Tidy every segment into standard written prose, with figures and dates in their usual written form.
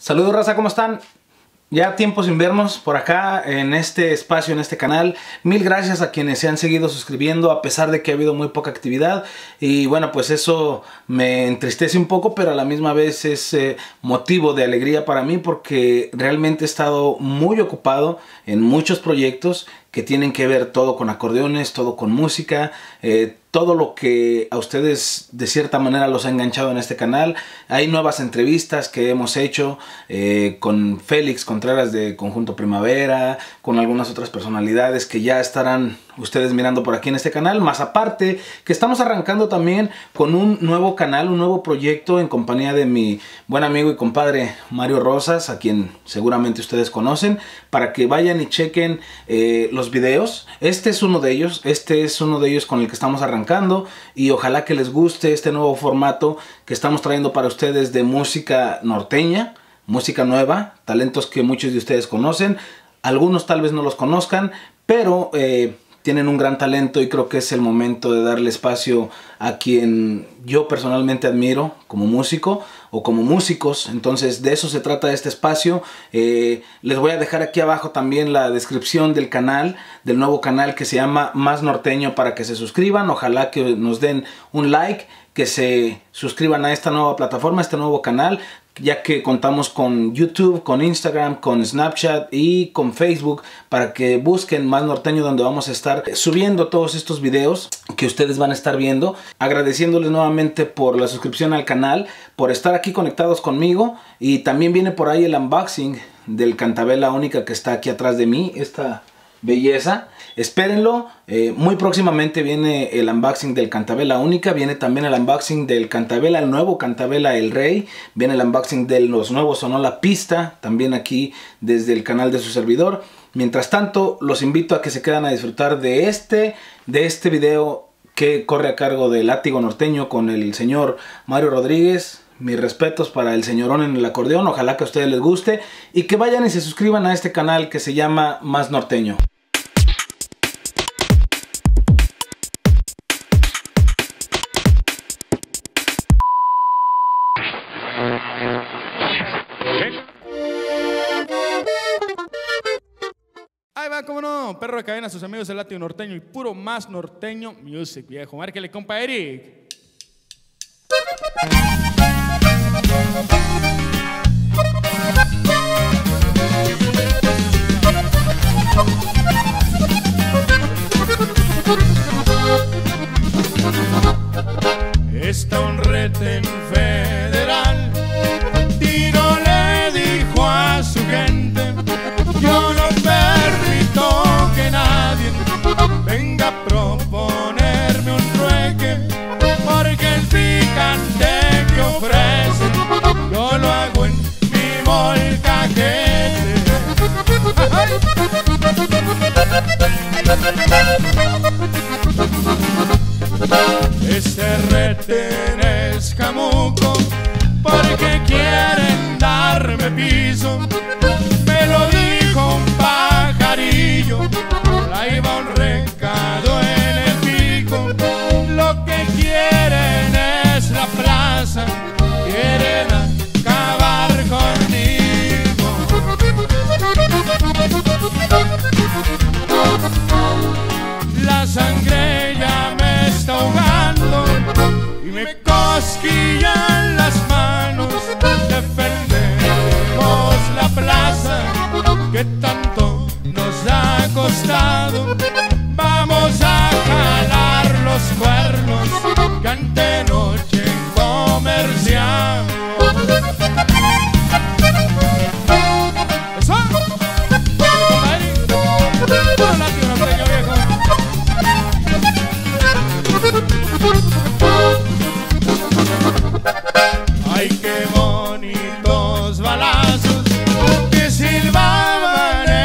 Saludos, raza, ¿cómo están? Ya tiempo sin vernos por acá en este espacio, en este canal. Mil gracias a quienes se han seguido suscribiendo a pesar de que ha habido muy poca actividad. Y bueno, pues eso me entristece un poco, pero a la misma vez es motivo de alegría para mí porque realmente he estado muy ocupado en muchos proyectos que tienen que ver todo con acordeones, todo con música, todo lo que a ustedes de cierta manera los ha enganchado en este canal. Hay nuevas entrevistas que hemos hecho con Félix Contreras de Conjunto Primavera, con algunas otras personalidades que ya estarán ustedes mirando por aquí en este canal. Más aparte que estamos arrancando también con un nuevo canal, un nuevo proyecto en compañía de mi buen amigo y compadre Mario Rosas, a quien seguramente ustedes conocen, para que vayan y chequen los videos. Este es uno de ellos con el que estamos arrancando y ojalá que les guste este nuevo formato que estamos trayendo para ustedes de música norteña, música nueva, talentos que muchos de ustedes conocen, algunos tal vez no los conozcan, pero tienen un gran talento y creo que es el momento de darle espacio a quien yo personalmente admiro como músico o como músicos. Entonces de eso se trata este espacio. Les voy a dejar aquí abajo también la descripción del canal, del nuevo canal que se llama Más Norteño, para que se suscriban. Ojalá que nos den un like, que se suscriban a esta nueva plataforma, a este nuevo canal, ya que contamos con YouTube, con Instagram, con Snapchat y con Facebook, para que busquen Más Norteño, donde vamos a estar subiendo todos estos videos que ustedes van a estar viendo. Agradeciéndoles nuevamente por la suscripción al canal, por estar aquí conectados conmigo, y también viene por ahí el unboxing del Cantabela Única que está aquí atrás de mí, esta belleza. Espérenlo, muy próximamente viene el unboxing del Cantabela Única, viene también el unboxing del Cantabela, el nuevo Cantabela El Rey, viene el unboxing de los nuevos Sonó La Pista, también aquí desde el canal de su servidor. Mientras tanto, los invito a que se queden a disfrutar de este video que corre a cargo de Látigo Norteño con el señor Mario Rodríguez. Mis respetos para el señorón en el acordeón, ojalá que a ustedes les guste y que vayan y se suscriban a este canal que se llama Más Norteño. Ahí va, cómo no, perro de cadena, sus amigos del Látigo Norteño y puro Más Norteño Music, viejo. Márquele, compa Eric. Está un retén federal, Tiro le dijo a su gente: yo no permito que nadie venga a proponerme un trueque, porque el picante que ofrece yo lo hago en mi molcajete. Este retén es camuco porque quieren darme piso. Me lo dijo un pajarillo, ahí va un recado en el pico. Lo que quieren es la plaza, quieren acabar conmigo. La sangre ya me está ahogando y me cosquillan las manos. Defendemos la plaza que tanto nos ha costado. Vamos a jalar los cuernos que antenoche comerciamos. ¡Eso! ¡Puro Látigo Norteño, viejo! Ay, qué bonitos balazos que silbaban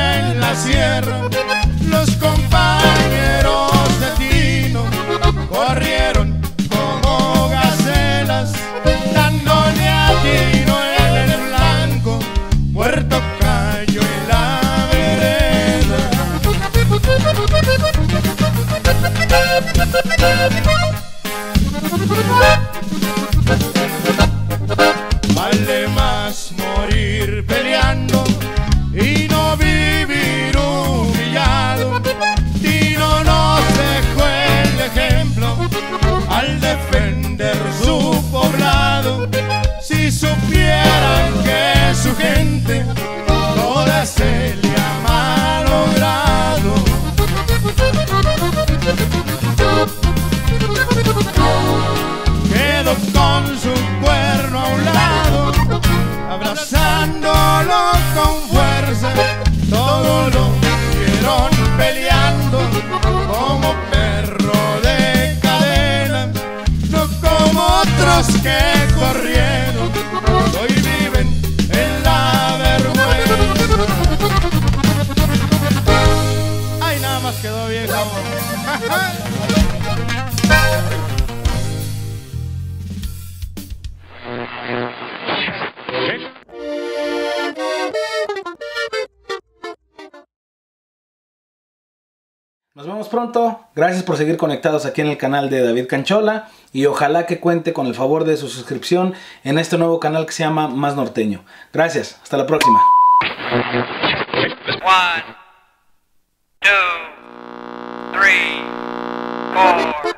seguir peleando y no vivir humillado. Tino nos dejó el ejemplo al defender su poblado. Si supieran que su gente toda se le ha malogrado. Quedó con su cuerno a un lado, abrazándolo con fuerza. Todo lo vieron peleando como perro de cadena, no como otros que corrieron, hoy viven en la vergüenza. Ay, nada más quedó viejo. Nos vemos pronto. Gracias por seguir conectados aquí en el canal de David Canchola y ojalá que cuente con el favor de su suscripción en este nuevo canal que se llama Más Norteño. Gracias, hasta la próxima. 1, 2, 3, 4